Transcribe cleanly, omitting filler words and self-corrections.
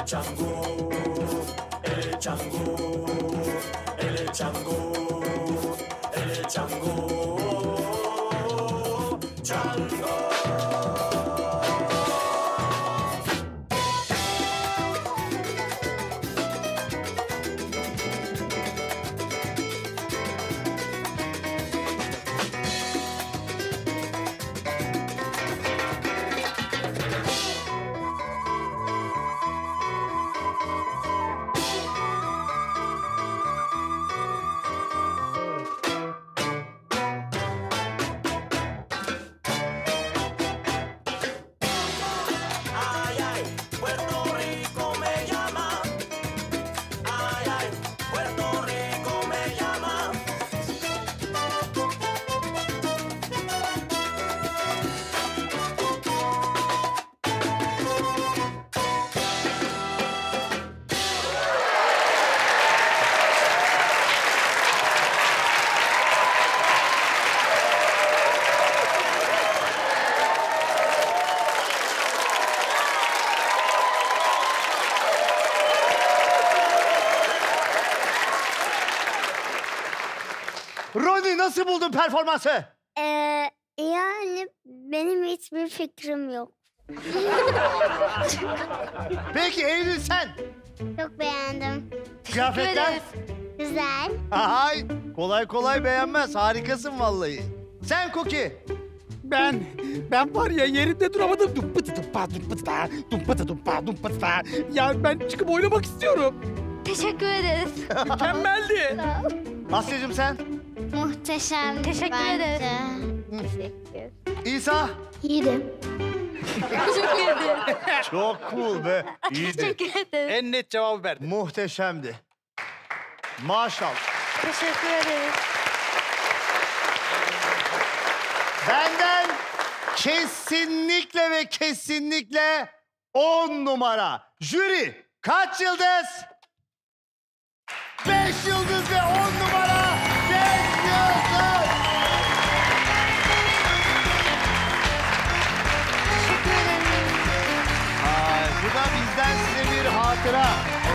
Chango, el chango, el chango, el chango, chango. Ronnie, nasıl buldun performansı? Yani benim hiçbir fikrim yok. Peki Eylül sen? Çok beğendim. Kıyafetler? Güzel. Ay, kolay kolay beğenmez. Harikasın vallahi. Sen Cookie? Ben var ya yerimde duramadım. Ya ben çıkıp oynamak istiyorum. Teşekkür ederiz. Mükemmeldi. Asya'cığım sen? Muhteşem. Teşekkür ederiz. Teşekkür. İsa? İyiydi. Teşekkür ederim. Çok cool be. İyiydi. Teşekkür ederim. En net cevabı verdi. Muhteşemdi. Maşallah. Teşekkür ederim. Benden kesinlikle ve kesinlikle 10 numara. Jüri kaç yıldız? 5 yıldız ve 10 numara. 5 yıldız. Teşekkür ederim. Ay, bu da bizden size bir hatıra.